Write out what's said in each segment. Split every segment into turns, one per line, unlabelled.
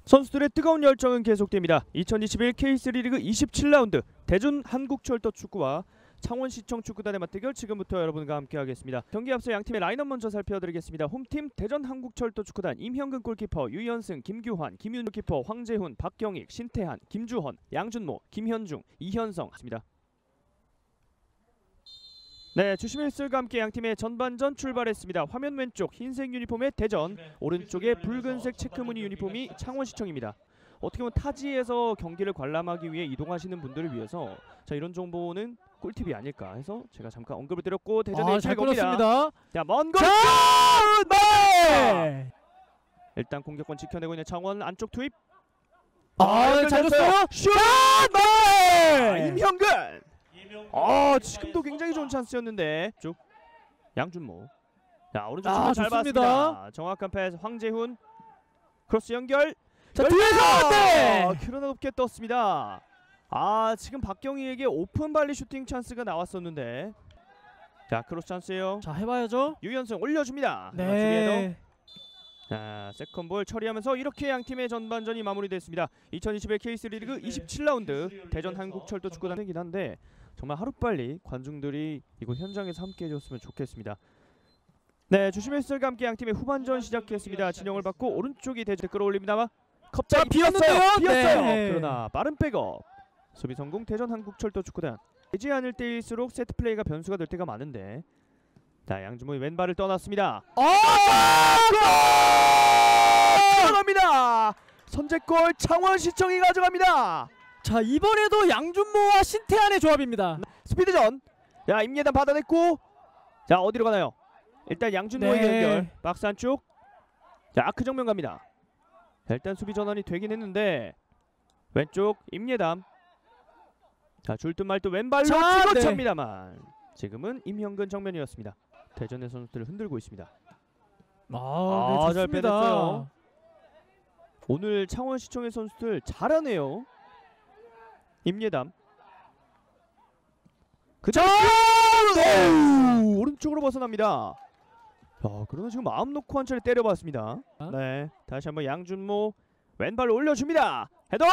선수들의 뜨거운 열정은 계속됩니다. 2021 K3 리그 27라운드 대전 한국철도 축구와 창원시청 축구단의 맞대결 지금부터 여러분과 함께하겠습니다. 경기 앞서 양팀의 라인업 먼저 살펴드리겠습니다. 홈팀 대전 한국철도 축구단 임형근 골키퍼, 유연승, 김규환, 김윤 골키퍼, 황재훈, 박경익, 신태한, 김주헌, 양준모, 김현중, 이현성 있습니다. 네, 주심일슬과 함께 양팀의 전반전 출발했습니다. 화면 왼쪽 흰색 유니폼의 대전, 오른쪽에 붉은색 체크무늬 유니폼이 창원시청입니다. 어떻게 보면 타지에서 경기를 관람하기 위해 이동하시는 분들을 위해서 자, 이런 정보는 꿀팁이 아닐까 해서 제가 잠깐 언급을 드렸고 대전에
잘 끊었습니다.
자, 먼 골!
네!
일단 공격권 지켜내고 있는 창원 안쪽 투입.
잘 줬어요.
슛!
네!
임형근! 지금도 굉장히 좋은 찬스였는데 쭉 양준모. 자, 오른쪽 잘
좋습니다.
봤습니다. 정확한 패스 황재훈. 크로스 연결.
자, 뒤에서 네!
그러나 높게 떴습니다. 지금 박경희에게 오픈 발리 슈팅 찬스가 나왔었는데. 자, 크로스 찬스예요.
자, 해봐야죠.
유연승 올려줍니다.
네.
자, 세컨볼 처리하면서 이렇게 양팀의 전반전이 마무리됐습니다. 2021 K3 리그 27라운드 대전 한국철도 축구단이긴 한데 정말 하루빨리 관중들이 이곳 현장에서 함께 해줬으면 좋겠습니다. 네, 주심일슬과 함께 양팀의 후반전 시작했습니다. 진영을 받고 오른쪽이 대전 끌어올립니다만 갑자기 비었어요.
네.
그러나 빠른 백업 수비 성공. 대전 한국철도 축구단. 되지 않을 때일수록 세트 플레이가 변수가 될 때가 많은데 자, 양준모의 왼발을 떠났습니다. 들어갑니다. 선제골 창원시청이 가져갑니다.
자, 이번에도 양준모와 신태한의 조합입니다.
스피드전. 자, 임예단 받아냈고 자, 어디로 가나요? 일단 양준모의 연결. 박스 안쪽. 자, 아크 정면 갑니다. 자, 일단 수비 전환이 되긴 했는데 왼쪽 임예담. 자, 줄듯 말듯 왼발로 치고 찹니다만 지금은 임형근 정면이었습니다. 대전의 선수들을 흔들고 있습니다.
네,
잘 빼냈어요. 오늘 창원시청의 선수들 잘하네요. 임예담. 오른쪽으로 벗어납니다. 그러나 지금 마음 놓고 한 차례 때려봤습니다. 네, 다시 한번 양준모 왼발로 올려줍니다. 헤더!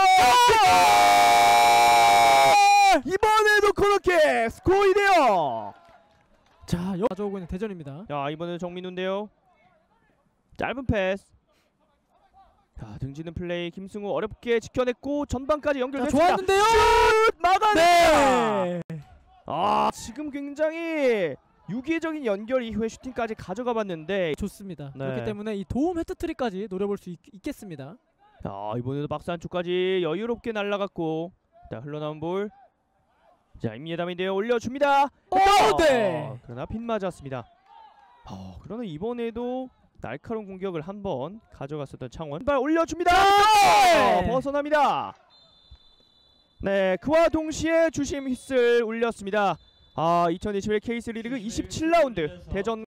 이번에도 코너킥! 스코어 2대0!
자, 가져오고 있는 대전입니다.
자, 이번에는 정민우인데요. 짧은 패스. 자, 등지는 플레이. 김승우 어렵게 지켜냈고 전반까지 연결됐습니다.
좋았는데요.
슛! 막아냈다.
네.
지금 굉장히 유기적인 연결 이후에 슈팅까지 가져가 봤는데
좋습니다.
네.
그렇기 때문에 이 도움 헤트트릭까지 노려볼 수 있겠습니다.
자, 이번에도 박스 안쪽까지 여유롭게 날아갔고 자, 흘러나온 볼. 자, 임예담인데요. 올려줍니다.
네.
그러나 빗 맞았습니다. 그러나 이번에도 날카로운 공격을 한번 가져갔었던 창원. 발 올려줍니다. 벗어납니다. 네, 그와 동시에 주심 휘슬 울렸습니다. 2021 K3 리그 27라운드 대전